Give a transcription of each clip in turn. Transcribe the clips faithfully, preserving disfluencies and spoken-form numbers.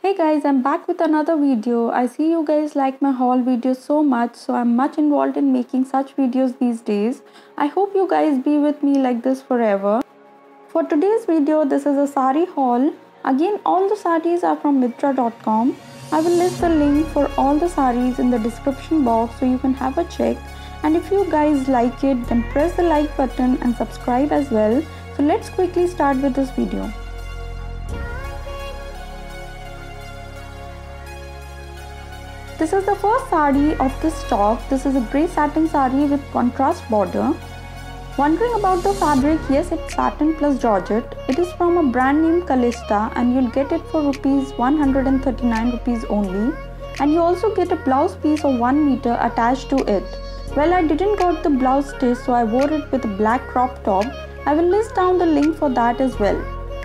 Hey guys, I'm back with another video. I see you guys like my haul videos so much, so I'm much involved in making such videos these days. I hope you guys be with me like this forever. For today's video, this is a saree haul. Again, all the sarees are from Myntra dot com. I will list the link for all the sarees in the description box so you can have a check. And if you guys like it, then press the like button and subscribe as well. So let's quickly start with this video. This is the first saree of this stock. This is a grey satin saree with contrast border. Wondering about the fabric? Yes, it's satin plus georgette. It is from a brand named Calista and you'll get it for rupees one hundred thirty-nine rupees only. And you also get a blouse piece of one meter attached to it. Well, I didn't got the blouse stitch, so I wore it with a black crop top. I will list down the link for that as well.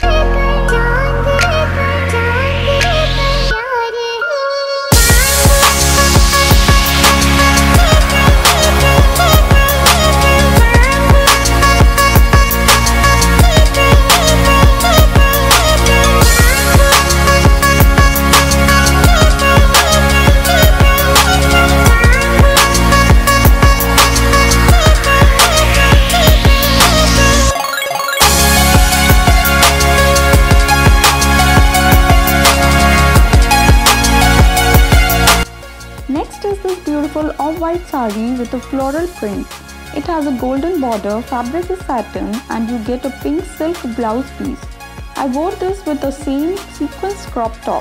Next is this beautiful off-white saree with a floral print. It has a golden border, fabric is satin, and you get a pink silk blouse piece. I wore this with the same sequins crop top.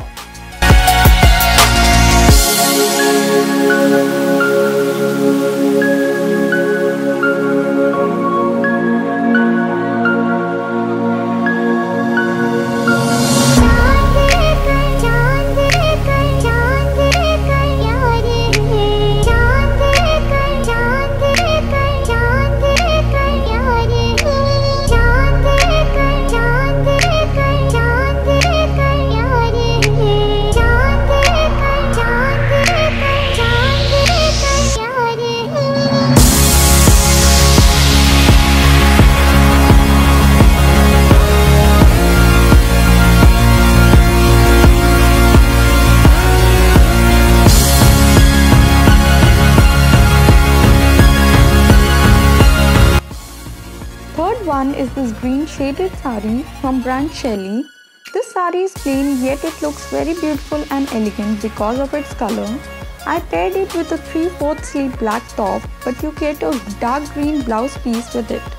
Third one is this green shaded saree from brand Shelly. This saree is plain, yet it looks very beautiful and elegant because of its color. I paired it with a three fourths sleeve black top, but you get a dark green blouse piece with it.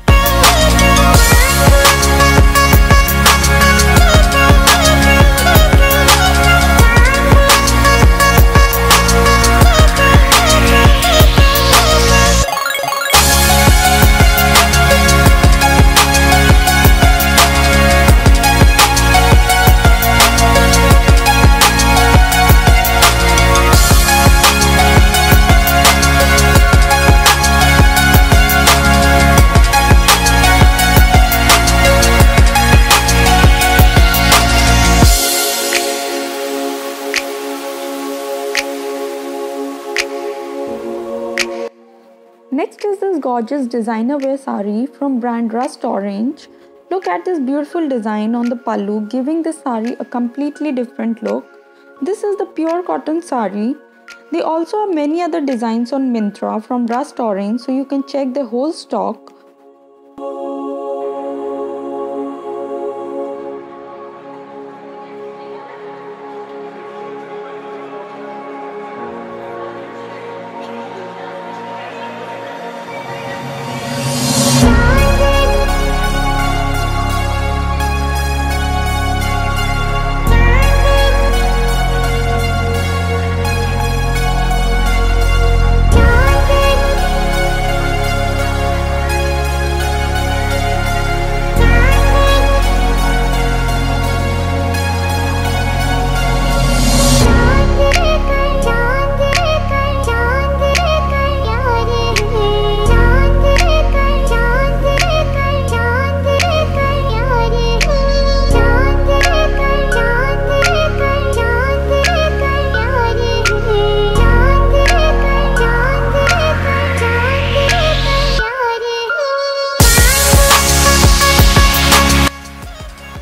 Next is this gorgeous designer wear saree from brand Rust Orange. Look at this beautiful design on the pallu, giving this saree a completely different look. This is the pure cotton saree. They also have many other designs on Myntra from Rust Orange, so you can check the whole stock.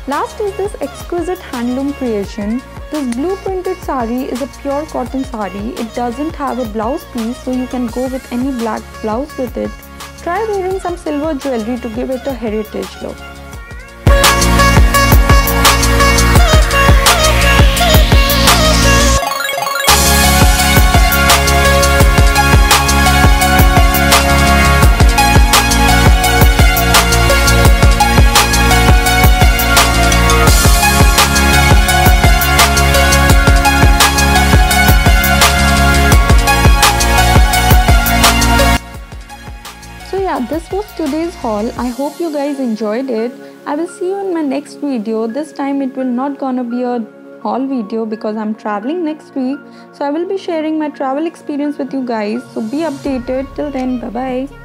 Last is this exquisite handloom creation. This blue printed saree is a pure cotton saree. It doesn't have a blouse piece, so you can go with any black blouse with it. Try wearing some silver jewelry to give it a heritage look. So yeah, this was today's haul. I hope you guys enjoyed it. I will see you in my next video. This time it will not gonna be a haul video because I'm traveling next week. So I will be sharing my travel experience with you guys. So be updated. Till then, bye bye.